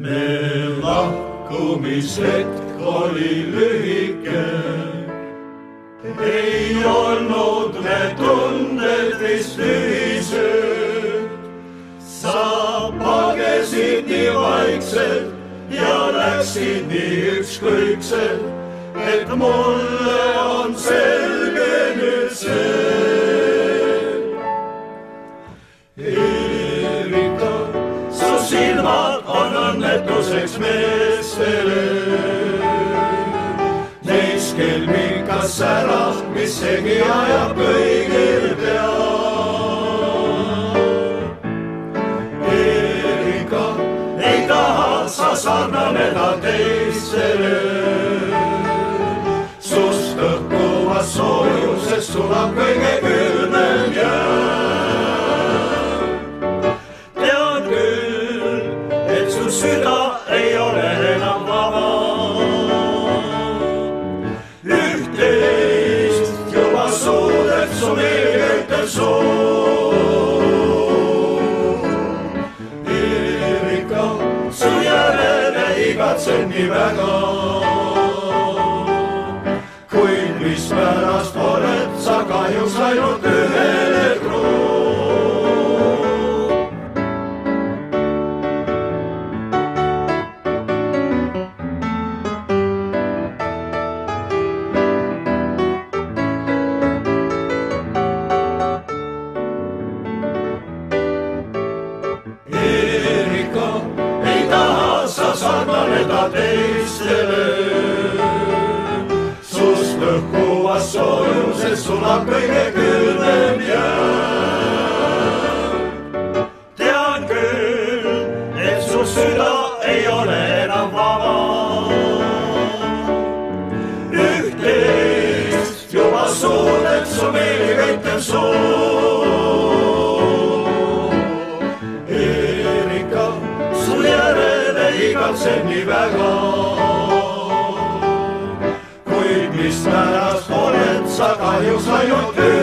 me lahkumishetk oli lühike, ei olnud me tunded vist ühised. Sa pagesid nii vaikselt ja läksid nii ükskõikselt, et mulle on selge nüüd see. Erika, su silmad on õnnetuseks meestele. Neis kelmikas säras, mis segi ajab kõigil peal. Erika, ei taha sa sarnaneda teistele. Sust õhkuvas soojuses sulab kõige külmem jää. Tean küll, et su süda ei ole enam vaba. Üht-teist juba suudeb su meelköitel suu. Erika, su järele igatsen nii väga. Kuid mispärast oled sa kahjuks ainult ühele truu. Erika, ei taha sa sarnaneda teistele. Sust õhkuvas soojuses sulab kõige külmem jää. Tean küll, et su süda ei ole enam vaba. Üht-teist juba suudeb su meelköitel suu. Erika, su järele igatsen nii väga. Mispärast oled sa kahjuks ainult